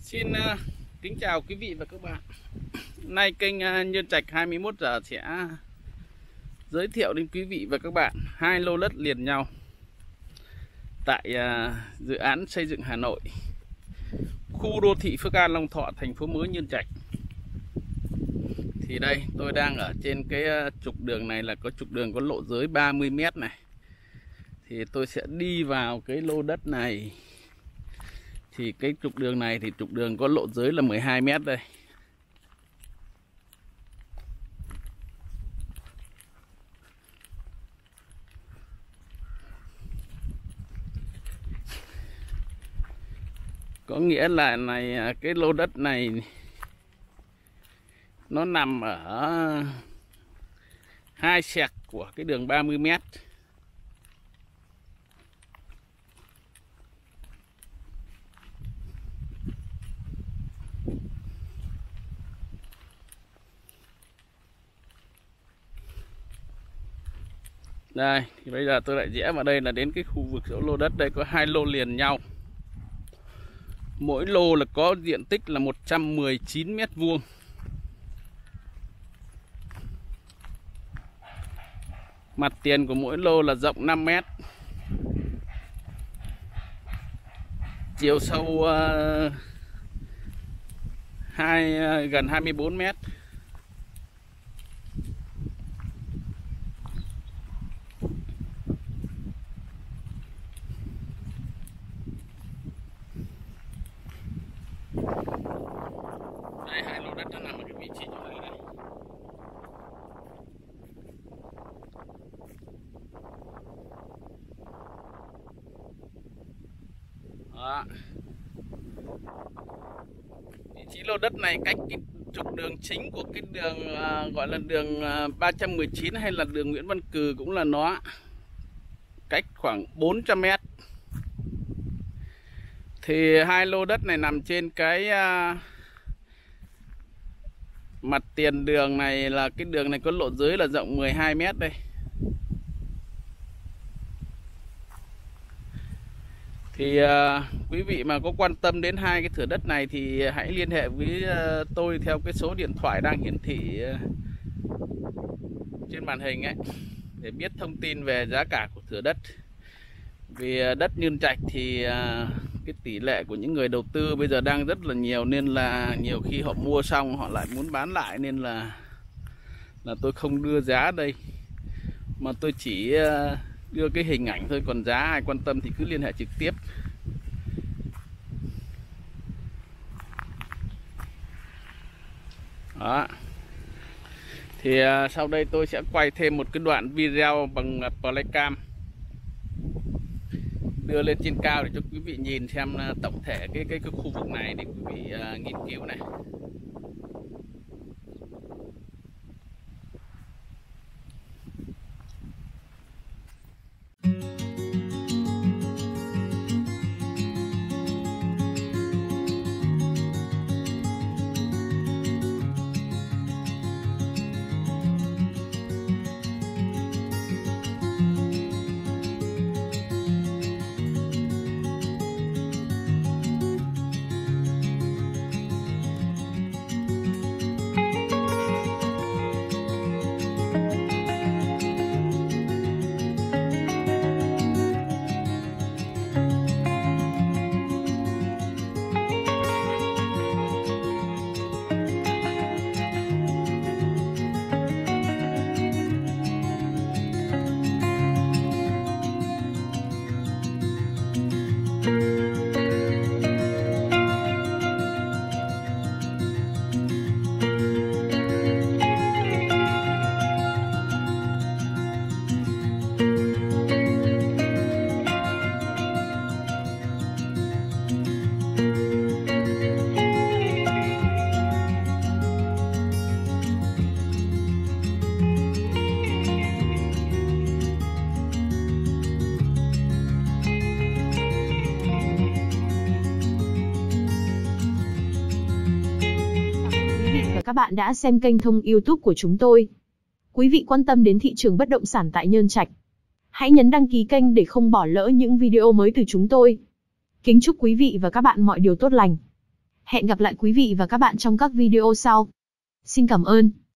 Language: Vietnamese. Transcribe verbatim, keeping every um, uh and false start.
Xin uh, kính chào quý vị và các bạn. Nay kênh uh, Nhân Trạch hai mươi mốt giờ sẽ giới thiệu đến quý vị và các bạn hai lô đất liền nhau tại uh, dự án xây dựng Hà Nội, khu đô thị Phước An Long Thọ, thành phố mới Nhân Trạch. Thì đây tôi đang ở trên cái uh, trục đường này, là có trục đường có lộ giới ba mươi mét này. Thì tôi sẽ đi vào cái lô đất này. Thì cái trục đường này thì trục đường có lộ giới là mười hai mét đây. Có nghĩa là này cái lô đất này nó nằm ở hai sẹc của cái đường ba mươi mét. Đây, thì bây giờ tôi lại rẽ vào đây là đến cái khu vực chỗ lô đất. Đây có hai lô liền nhau. Mỗi lô là có diện tích là một trăm mười chín mét vuông. Mặt tiền của mỗi lô là rộng năm mét. Chiều sâu uh, hai, uh, gần hai mươi bốn mét. Đây, hai lô đất nó nằm ở cái vị trí chỗ này đây. Đó. Vị trí lô đất này cách cái trục đường chính của cái đường uh, gọi là đường uh, ba trăm mười chín hay là đường Nguyễn Văn Cừ cũng là nó, cách khoảng bốn trăm mét. Thì hai lô đất này nằm trên cái uh, mặt tiền đường này, là cái đường này có lộ giới là rộng mười hai mét đây. Thì uh, quý vị mà có quan tâm đến hai cái thửa đất này thì hãy liên hệ với uh, tôi theo cái số điện thoại đang hiển thị uh, trên màn hình ấy, để biết thông tin về giá cả của thửa đất. Vì uh, đất Nhân Trạch thì uh, cái tỷ lệ của những người đầu tư bây giờ đang rất là nhiều, nên là nhiều khi họ mua xong họ lại muốn bán lại, nên là là tôi không đưa giá đây, mà tôi chỉ uh, đưa cái hình ảnh thôi. Còn giá ai quan tâm thì cứ liên hệ trực tiếp. Đó. Thì uh, sau đây tôi sẽ quay thêm một cái đoạn video bằng Playcam đưa lên trên cao để cho quý vị nhìn xem uh, tổng thể cái, cái cái khu vực này để quý vị uh, nghiên cứu này. các bạn đã xem kênh Thông YouTube của chúng tôi. Quý vị quan tâm đến thị trường bất động sản tại Nhân Trạch, hãy nhấn đăng ký kênh để không bỏ lỡ những video mới từ chúng tôi. Kính chúc quý vị và các bạn mọi điều tốt lành. Hẹn gặp lại quý vị và các bạn trong các video sau. Xin cảm ơn.